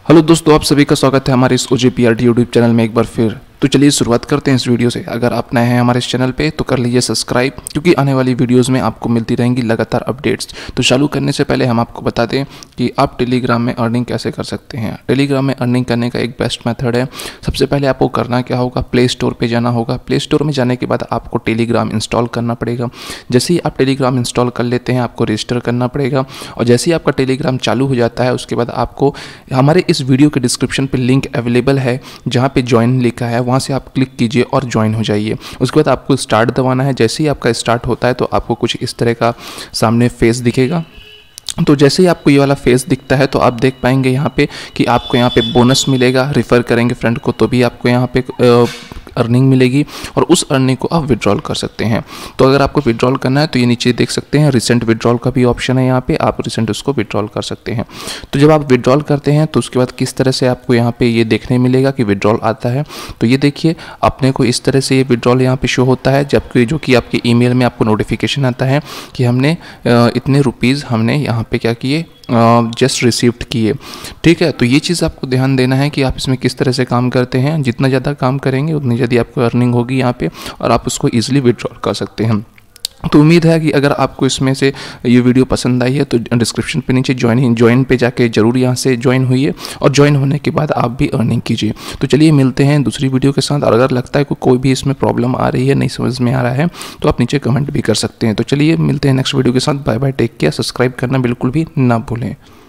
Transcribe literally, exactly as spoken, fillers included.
Hello दोस्तों, आप सभी का स्वागत है हमारे इस O J P R T YouTube channel में एक बार फिर। तो चलिए शुरुआत करते हैं इस वीडियो से। अगर आप नए हैं हमारे इस चैनल पे तो कर लीजिए सब्सक्राइब, क्योंकि आने वाली वीडियोस में आपको मिलती रहेंगी लगातार अपडेट्स। तो चालू करने से पहले हम आपको बता दें कि आप टेलीग्राम में अर्निंग कैसे कर सकते हैं। टेलीग्राम में अर्निंग करने का एक बेस्ट मेथड है। सबसे पहले आपको करना क्या होगा, प्ले स्टोर पर जाना होगा। प्ले स्टोर में जाने के बाद आपको टेलीग्राम इंस्टॉल करना पड़ेगा। जैसे ही आप टेलीग्राम इंस्टॉल कर लेते हैं आपको रजिस्टर करना पड़ेगा, और जैसे ही आपका टेलीग्राम चालू हो जाता है उसके बाद आपको हमारे इस वीडियो के डिस्क्रिप्शन पे लिंक अवेलेबल है जहाँ पे ज्वाइन लिखा है, वहाँ से आप क्लिक कीजिए और ज्वाइन हो जाइए। उसके बाद आपको स्टार्ट दबाना है। जैसे ही आपका स्टार्ट होता है तो आपको कुछ इस तरह का सामने फेस दिखेगा। तो जैसे ही आपको ये वाला फेस दिखता है तो आप देख पाएंगे यहाँ पे कि आपको यहाँ पे बोनस मिलेगा। रिफ़र करेंगे फ्रेंड को तो भी आपको यहाँ पे अर्निंग मिलेगी, और उस अर्निंग को आप विड्रॉल कर सकते हैं। तो अगर आपको विड्रॉल करना है तो ये नीचे देख सकते हैं रिसेंट विड्रॉल का भी ऑप्शन है, यहाँ पे आप रिसेंट उसको विड्रॉल कर सकते हैं। तो जब आप विड्रॉल करते हैं तो उसके बाद किस तरह से आपको यहाँ पे ये देखने मिलेगा कि विड्रॉल आता है। तो ये देखिए अपने को इस तरह से ये विड्रॉल यहाँ पे शो होता है, जबकि जो कि आपके ईमेल में आपको नोटिफिकेशन आता है कि हमने इतने रुपीज़ हमने यहाँ पे क्या किए, जस्ट रिसीव्ड किए। ठीक है, तो ये चीज़ आपको ध्यान देना है कि आप इसमें किस तरह से काम करते हैं। जितना ज़्यादा काम करेंगे उतनी ज़्यादा आपको अर्निंग होगी यहाँ पे, और आप उसको ईजिली विड्रॉल कर सकते हैं। तो उम्मीद है कि अगर आपको इसमें से ये वीडियो पसंद आई है तो डिस्क्रिप्शन पे नीचे ज्वाइन ज्वाइन पे जाके जरूर यहाँ से ज्वाइन होइए, और ज्वाइन होने के बाद आप भी अर्निंग कीजिए। तो चलिए मिलते हैं दूसरी वीडियो के साथ, और अगर लगता है कि कोई भी इसमें प्रॉब्लम आ रही है, नहीं समझ में आ रहा है, तो आप नीचे कमेंट भी कर सकते हैं। तो चलिए मिलते हैं नेक्स्ट वीडियो के साथ। Bye bye, take care. Subscribe करना बिल्कुल भी ना भूलें।